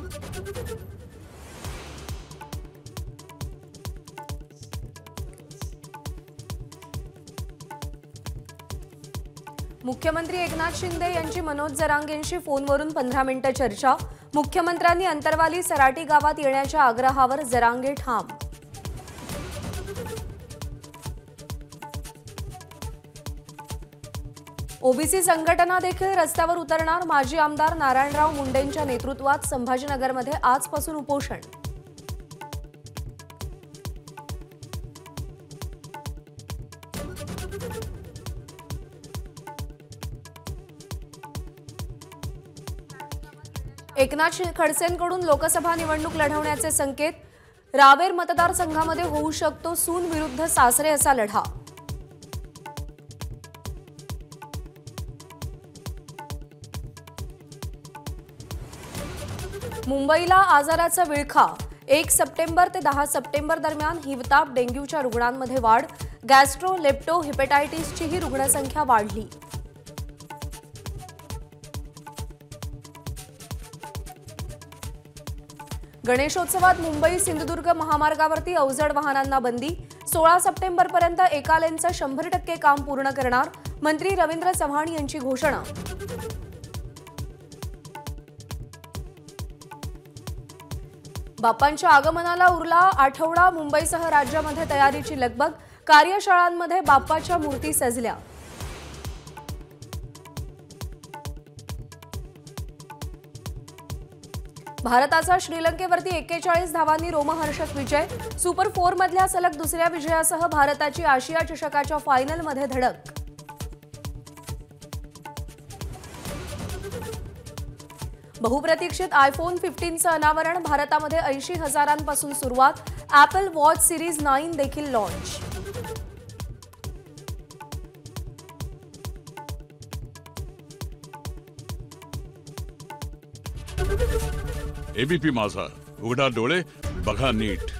मुख्यमंत्री एकनाथ शिंदे यांची मनोज जरांगेंशी फोनवरून 15 मिनिटे चर्चा। मुख्यमंत्र्यांनी अंतरवाली सराटी गावात येण्याच्या आग्रहावर जरांगे ठाम। ओबीसी संघटना देखील रस्त्यावर उतरणार। माजी आमदार नारायणराव मुंडेंच्या नेतृत्वात संभाजीनगरमध्ये आजपासून उपोषण। एकनाथ खडसेंकडून लोकसभा निवडणूक लढवण्याचे संकेत। रावेर मतदारसंघामध्ये होऊ शकतो सून विरुद्ध सासरे असा लढा। मुंबईला आजाराचा विळखा। 1 सप्टेंबर ते 10 सप्टेंबर दरम्यान हिवताप डेंग्यूच्या रुग्णांमध्ये वाढ। गॅस्ट्रो लेप्टो हेपेटायटिसचीही रुग्णसंख्या वाढली। गणेशोत्सवात मुंबई सिंधुदुर्ग महामार्गावरती अवजड वाहनांना बंदी। 16 सप्टेंबरपर्यंत एका लेनचं 100% काम पूर्ण करणार। मंत्री रवींद्र चव्हाण यांची घोषणा। बाप्पांच्या आगमनाला उरला आठवडा। मुंबईसह राज्यामध्ये तयारीची लगबग। कार्यशाळांमध्ये बाप्पाच्या मूर्ती सजल्या। भारताचा श्रीलंकेवरती 41 धावांनी रोमहर्षक विजय। सुपर 4 मधल्या सलग दुसऱ्या विजयासह भारताची आशिया चषकाच्या फायनलमध्ये धडक। बहुप्रतीक्षित आयफोन 15चं अनावरण। भारतामध्ये 80,000पासून सुरुवात। ॲपल वॉच सिरीज 9 देखील लॉन्च। एबीपी माझा, उघडा डोळे बघा नीट।